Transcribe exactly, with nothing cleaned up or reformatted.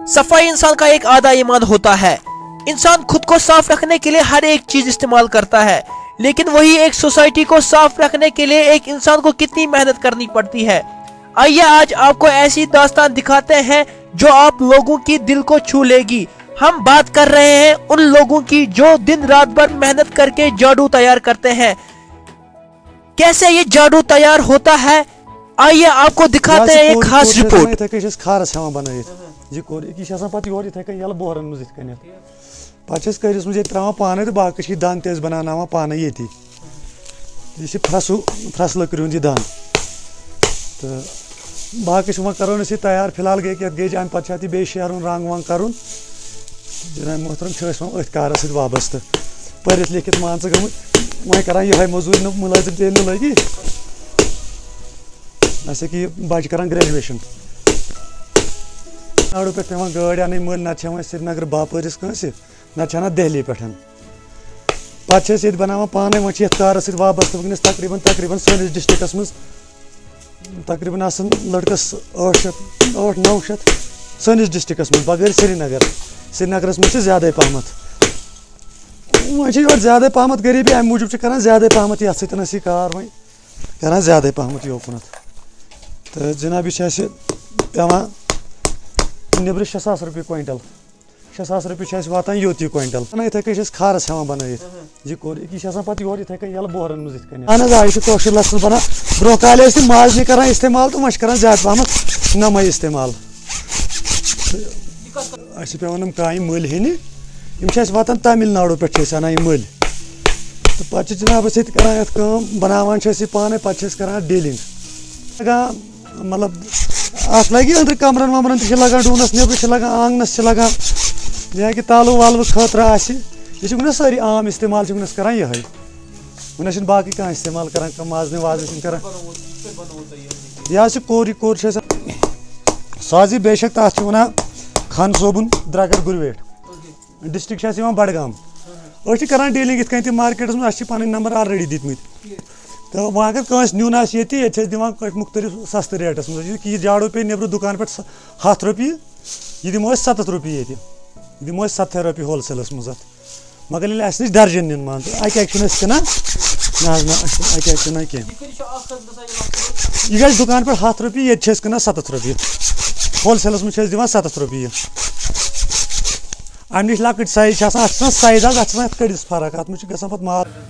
सफाई इंसान का एक आधा ईमान होता है। इंसान खुद को साफ रखने के लिए हर एक चीज इस्तेमाल करता है, लेकिन वही एक सोसाइटी को साफ रखने के लिए एक इंसान को कितनी मेहनत करनी पड़ती है। आइए आज आपको ऐसी दास्तान दिखाते हैं जो आप लोगों की दिल को छू लेगी। हम बात कर रहे हैं उन लोगों की जो दिन रात भर मेहनत करके जादू तैयार करते हैं। कैसे ये जादू तैयार होता है, आइए आपको दिखाते हैं एक खास रिपोर्ट। पाने तो बाकी दान तेज बना पाने ये फ्रसू फ्रस लकड़ हूँ दान तो बाकी वह करो तैयार। फिलहाल गई क्या गई अमे पे बे शेरन रंग वंग कर जनाब मोहतरम अथ कार वाबस्त पढ़ लिखित मान गमुत वह करान ये मजूरी मुलाजिम तेल लगी अस कि बच्चे करान ग्रेजुएशन नाड़ू पे पे गाड़ी अन मल ना श्रीनगर बापरिस कंस ना दिल्ली पे पे बना पाने वह कार सत वाबस्त वनस तकरीबन तकरीबन सैनिस डिस्ट्रिक्स मज तकरीबन लड़कस आठ शत आठ नौ शत सैनिस डिस्ट्रिक्स मज बगैर श्रीनगर श्रीनगरस मज ज्यादा पहमत वह ज्यादा पहमत गरीबी अमे मूजूब कर ज्यादा पहमत ये सत कार वह कर ज्यादा पहमत योकुन तो जनाब यह पेवान नबर शे सास रुपये क्विंटल शे सास रुपये वातान योत क्विंटल इथे कन खारस हेवान बन यह कोर यह पे योर इथे कन बोहरन मज अहन आ यह कौशल लसल बना ब्रो काल माजनी कर इस्तेमाल तो वह कर ज्यादा पहमत नमई इस्तेमाल अस पेवान कान मल हेन वातान तमिल नाडु पे अना मल तो पे जनाब कर बनावान पाने पे कर डीलिंग मतलब अत लगे अंदर कमरन वमरन तक लगान डूनस नबर लगान आंगनस लगान या कि तालु वालव खतर यह सारी आम इस्तेमाल कर ये वह बाकी कह इस्तेमाल कर माजन वाजन कर यह कोर कोर साजी बेशक तथ वन खान सोबन द्रगर गुरवेट डिस्ट्रिक्ट बडगाम कर डीलिंग इत मार्केटस मज पे नंबर ऑलरेडी दितमत तो वह अगर कंस नुन ये दिवान मुख्तलिफ सस्त रेटस मज कि जाड़ो पे नबर दुकान पे हथ रुपये यह दमो सत्त रुपये ये दमो सत्त रुपये होलसेलस मज मगर ये नश दर्जन नीन मान अक क्लान ना ना कह यह दुकान पे हथ रुपये ये क्लान सत्त रुपये होलसेलस मज दिवान सत्त रुपये अम नश लकट साइज अत साइज अत कड़िस फर्क अत मज ग माल